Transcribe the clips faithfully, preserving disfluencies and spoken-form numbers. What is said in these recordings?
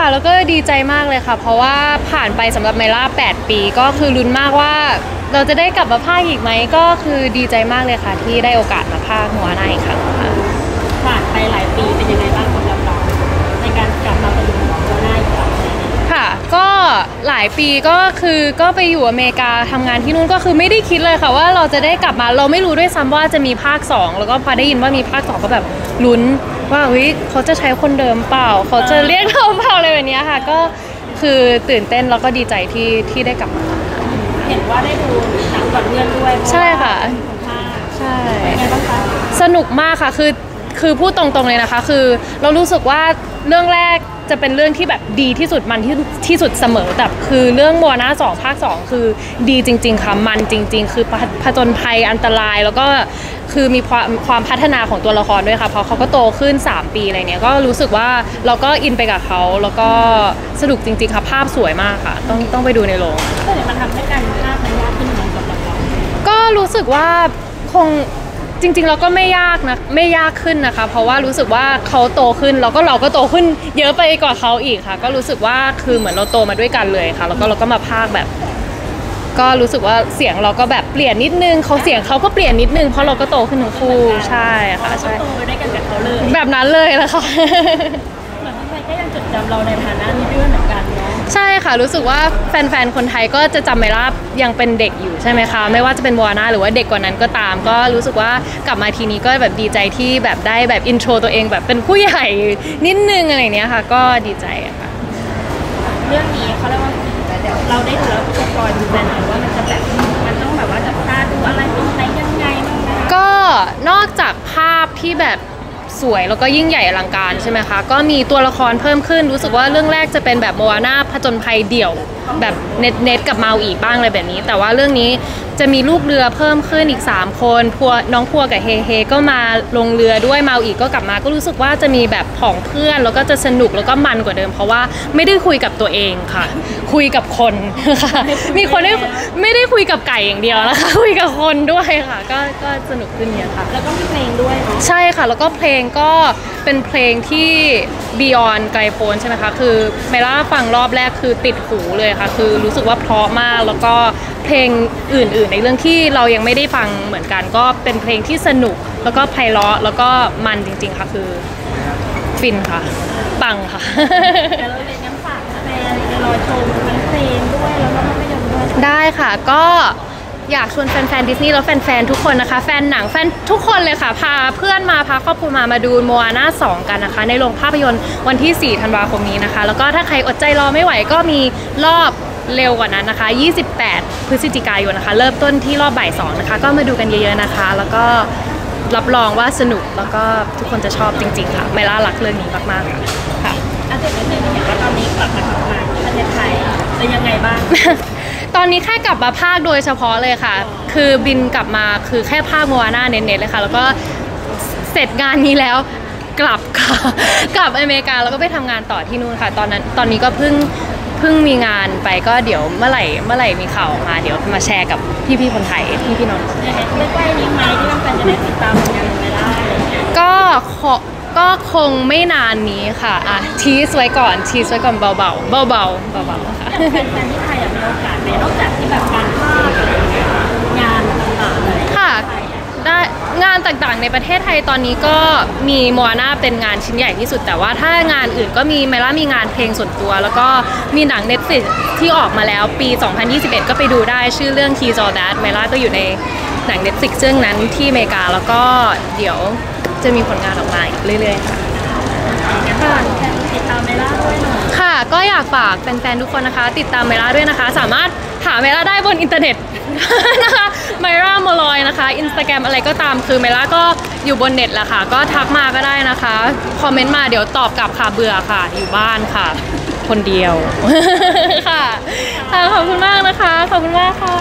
ค่ะแล้วก็ดีใจมากเลยค่ะเพราะว่าผ่านไปสำหรับไมล่าแปดปีก็คือลุ้นมากว่าเราจะได้กลับมาพากย์อีกไหมก็คือดีใจมากเลยค่ะที่ได้โอกาสมาพากย์มัวหน้าอีกครั้งค่ะผ่านไปหลายปีเป็นยังไงบ้างสำหรับเราในการกลับมาเป็นมัวหน้าอีกครั้งค่ะก็หลายปีก็คือก็ไปอยู่อเมริกาทำงานที่นู่นก็คือไม่ได้คิดเลยค่ะว่าเราจะได้กลับมาเราไม่รู้ด้วยซ้ำว่าจะมีภาคสองแล้วก็พอได้ยินว่ามีภาคสองก็แบบลุ้นว่าเฮ้ยเขาจะใช้คนเดิมเปล่าเขาจะเรียกเราเปล่าอะไรแบบนี้ค่ะก็คือตื่นเต้นแล้วก็ดีใจที่ที่ได้กลับมาเห็นว่าได้ดูหนังก่อนเพื่อนด้วยใช่ค่ะใช่สนุกมากค่ะคือคือพูดตรงๆเลยนะคะคือเรารู้สึกว่าเรื่องแรกจะเป็นเรื่องที่แบบดีที่สุดมันที่ที่สุดเสมอแต่คือเรื่องมัวหน้าสองภาคสองคือดีจริงๆค่ะมันจริงๆคือผจญภัยอันตรายแล้วก็คือมีความความพัฒนาของตัวละครด้วยค่ะเพราะเขาก็โตขึ้นสามปีอะไรเนี้ยก็รู้สึกว่าเราก็อินไปกับเขาแล้วก็สนุกจริงๆค่ะภาพสวยมากค่ะต้องต้องไปดูในโรงก็เลยมันทำให้การภาพมันยากขึ้นไหมสำหรับเราก็รู้สึกว่าคงจริงๆเราก็ไม่ยากนะไม่ยากขึ้นนะคะเพราะว่ารู้สึกว่าเขาโตขึ้นแล้วก็เราก็โตขึ้นเยอะไปกว่าเขาอีกค่ะก็รู้สึกว่าคือเหมือนเราโตมาด้วยกันเลยค่ะแล้วก็เราก็มาพากย์แบบก็รู้สึกว่าเสียงเราก็แบบเปลี่ยนนิดนึงเขาเสียงเขาก็เปลี่ยนนิดนึงเพราะเราก็โตขึ้นทั้งคู่ใช่ค่ะใช่โตไปด้วยกันกับเขาเลยแบบนั้นเลยนะคะเหมือนคนไทยก็ยังจดจำเราในฐานะนี้ด้วยเหมือนกันเนาะใช่ค่ะรู้สึกว่าแฟนๆคนไทยก็จะจำไมล่ายังเป็นเด็กอยู่ใช่ไหมคะไม่ว่าจะเป็นมัวหน้าหรือว่าเด็กกว่านั้นก็ตามก็รู้สึกว่ากลับมาทีนี้ก็แบบดีใจที่แบบได้แบบอินโทรตัวเองแบบเป็นผู้ใหญ่นิดนึงอะไรเนี้ยค่ะก็ดีใจค่ะเรื่องนี้เขาเรียกว่าเราได้ดูแล้วจะปล่อยดูแลหน่อยว่ามันจะแบบมันต้องแบบว่าจะพาดูอะไรตรงไหนยังไงบ้างก็นอกจากภาพที่แบบสวยแล้วก็ยิ่งใหญ่อลังการใช่ไหมคะก็มีตัวละครเพิ่มขึ้นรู้สึกว่าเรื่องแรกจะเป็นแบบโมอาน่าผจญภัยเดี่ยวแบบเน็ตเน็ตกับเมาอีกบ้างอะไรแบบนี้แต่ว่าเรื่องนี้จะมีลูกเรือเพิ่มขึ้นอีกสามคนพัวน้องพัวกับเฮเฮก็มาลงเรือด้วยเมาอีกก็กลับมาก็รู้สึกว่าจะมีแบบผองเพื่อนแล้วก็จะสนุกแล้วก็มันกว่าเดิมเพราะว่าไม่ได้คุยกับตัวเองค่ะคุยกับคนค่ะมีคนได้ไม่ได้คุยกับไก่อย่างเดียวนะคะคุยกับคนด้วยค่ะก็ก็สนุกขึ้นเยอะค่ะแล้วก็มีเพลงด้วยใช่ค่ะแล้วก็เพลงก็เป็นเพลงที่ Beyond ไกลโพ้นใช่ไหมคะคือเมล่าฟังรอบแรกคือติดหูเลยค่ะคือรู้สึกว่าเพราะมากแล้วก็เพลงอื่นๆในเรื่องที่เรายังไม่ได้ฟังเหมือนกันก็เป็นเพลงที่สนุกแล้วก็ไพเราะแล้วก็มันจริงๆค่ะคือฟินค่ะปังค่ะแล้วเราเลยน้ำฝากแฟนรอชมทั้งเพลงด้วยแล้วก็ภาพยนตร์ด้วยได้ค่ะก็อยากชวนแฟนๆดิสนีย์แล้วแฟนๆทุกคนนะคะแฟนหนังแฟนทุกคนเลยค่ะพาเพื่อนมาพาครอบครัวมามาดูโมอาน่าสองกันนะคะในโรงภาพยนตร์วันที่สี่ธันวาคมนี้นะคะแล้วก็ถ้าใครอดใจรอไม่ไหวก็มีรอบเร็วกว่านั้นนะคะยี่สิบแปดพฤศจิกายนนะคะเริ่มต้นที่รอบบ่ายสองนะคะก็มาดูกันเยอะๆนะคะแล้วก็รับรองว่าสนุกแล้วก็ทุกคนจะชอบจริงๆค่ะไมล่ารักเรื่องนี้มากๆค่ะค่ะอาเจนเป็นยังไงว่าตอนนี้กลับมาทำงานที่ประเทศไทยจะยังไงบ้างตอนนี้แค่กลับมาภาคโดยเฉพาะเลยค่ะคือบินกลับมาคือแค่ภาคมัวหน้าเน้นๆเลยค่ะแล้วก็เสร็จงานนี้แล้วกลับค่ะกลับอเมริกาแล้วก็ไปทำงานต่อที่นู่นค่ะตอนนั้นตอนนี้ก็เพิ่งเพิ่งมีงานไปก็เดี๋ยวเมื่อไหร่เมื่อไหร่มีข่าวออกมาเดี๋ยวมาแชร์กับพี่ๆคนไทยพี่พี่น้องใกล้ๆนี้ไหมที่ต้องการจะได้ติดตามงานเวลาก็ก็คงไม่นานนี้ค่ะอ่ะทีสไว้ก่อนทีสไว้ก่อนเบาๆเบาๆเบาๆค่ะแฟนๆที่ไทยมีโอกาสไหมนอกจากที่แบบการภาคงานต่างๆเลยค่ะได้งานต่างๆในประเทศไทยตอนนี้ก็มีโมอาน่าเป็นงานชิ้นใหญ่ที่สุดแต่ว่าถ้างานอื่นก็มีไมล่ามีงานเพลงส่วนตัวแล้วก็มีหนัง Netflix ที่ออกมาแล้วปีสองพันยี่สิบเอ็ดก็ไปดูได้ชื่อเรื่อง He's All That ไมล่าก็อยู่ในหนัง Netflix เรื่องนั้นที่อเมริกาแล้วก็เดี๋ยวจะมีผลงานออกมาอีกเรื่อยๆค่ะค่ะติดตามไมล่าด้วยหน่อยค่ะก็อยากฝากแฟนๆทุกคนนะคะติดตามไมล่าด้วยนะคะสามารถหาไมล่าได้บนอินเทอร์เน็ตนะคะไมล่าโมลอยนะคะอินสตาแกรมอะไรก็ตามคือไมล่าก็อยู่บนเน็ตแหละค่ะก็ทักมาก็ได้นะคะคอมเมนต์มาเดี๋ยวตอบกลับค่ะเบื่อค่ะอยู่บ้านค่ะคนเดียวค่ะขอบคุณมากนะคะขอบคุณมากค่ะ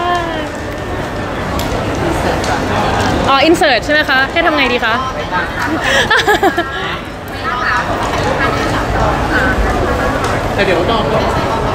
อ๋ออินเสิร์ตใช่ไหมคะให้ทำไงดีคะแต่เดี๋ยวต้อง